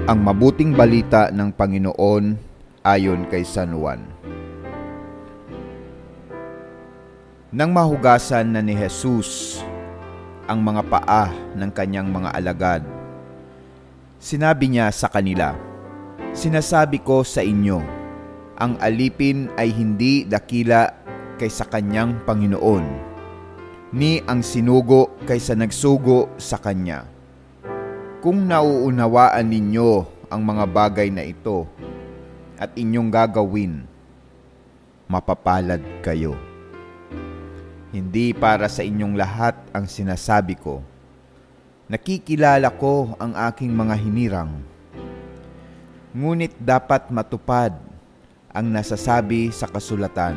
Ang mabuting balita ng Panginoon ayon kay San Juan. Nang mahugasan na ni Jesus ang mga paa ng kanyang mga alagad, sinabi niya sa kanila, "Sinasabi ko sa inyo, ang alipin ay hindi dakila kaysa kanyang Panginoon, ni ang sinugo kaysa nagsugo sa kanya. Kung nauunawaan ninyo ang mga bagay na ito at inyong gagawin, mapapalad kayo. Hindi para sa inyong lahat ang sinasabi ko. Nakikilala ko ang aking mga hinirang. Ngunit dapat matupad ang nasasabi sa kasulatan.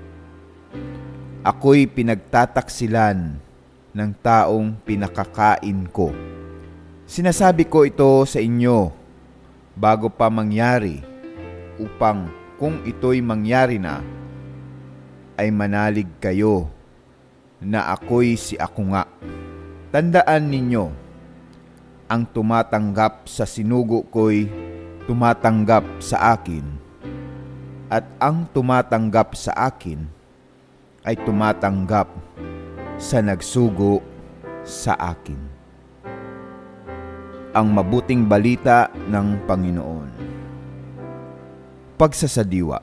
Ako'y pinagtataksilan ng taong pinakakain ko. Sinasabi ko ito sa inyo bago pa mangyari, upang kung ito'y mangyari na, ay manalig kayo na ako'y si Ako nga. Tandaan ninyo, ang tumatanggap sa sinugo ko'y tumatanggap sa akin, at ang tumatanggap sa akin ay tumatanggap sa nagsugo sa akin." Ang mabuting balita ng Panginoon. Pagsasadiwa.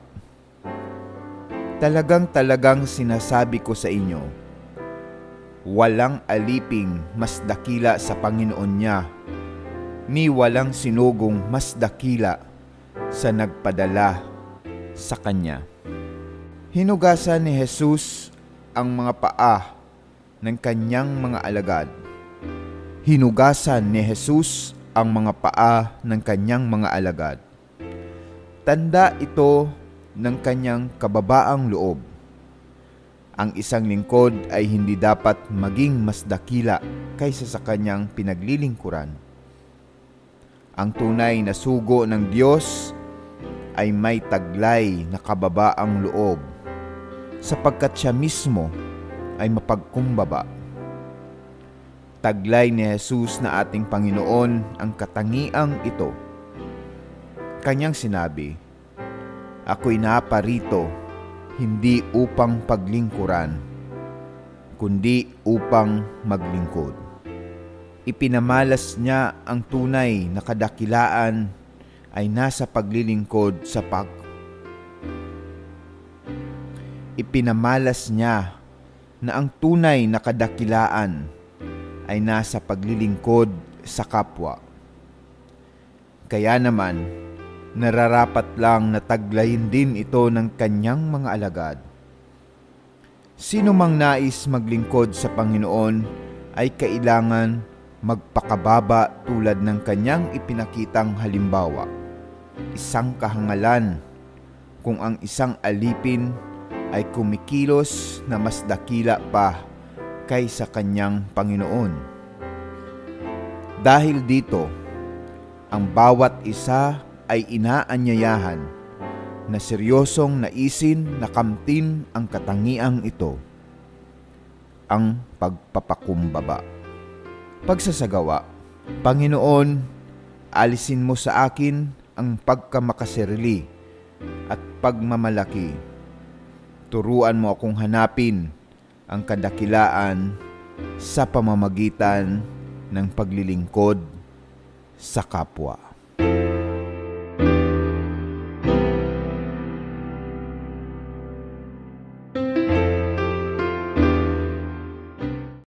Talagang sinasabi ko sa inyo, walang aliping mas dakila sa Panginoon niya, ni walang sinugong mas dakila sa nagpadala sa kanya. Hinugasan ni Jesus ang mga paa ng kanyang mga alagad. Hinugasan ni Jesus ang mga paa ng kanyang mga alagad. Tanda ito ng kanyang kababaang loob. Ang isang lingkod ay hindi dapat maging mas dakila kaysa sa kanyang pinaglilingkuran. Ang tunay na sugo ng Diyos ay may taglay na kababaang loob, sapagkat siya mismo ay mapagkumbaba. Taglay ni Jesus na ating Panginoon ang katangiang ito. Kanyang sinabi, "Ako'y naparito hindi upang paglingkuran, kundi upang maglingkod." Ipinamalas niya ang tunay na kadakilaan ay nasa paglilingkod sa Ipinamalas niya na ang tunay na kadakilaan ay nasa paglilingkod sa kapwa. Kaya naman, nararapat lang na taglayin din ito ng kanyang mga alagad. Sino mang nais maglingkod sa Panginoon ay kailangan magpakababa tulad ng kanyang ipinakitang halimbawa. Isang kahangalan kung ang isang alipin ay kumikilos na mas dakila pa kaysa kanyang Panginoon. Dahil dito, ang bawat isa ay inaanyayahan na seryosong naisin na kamtin ang katangiang ito, ang pagpapakumbaba. Pagsasagawa. Panginoon, alisin mo sa akin ang pagkamakasarili at pagmamalaki. Turuan mo akong hanapin ang kadakilaan sa pamamagitan ng paglilingkod sa kapwa.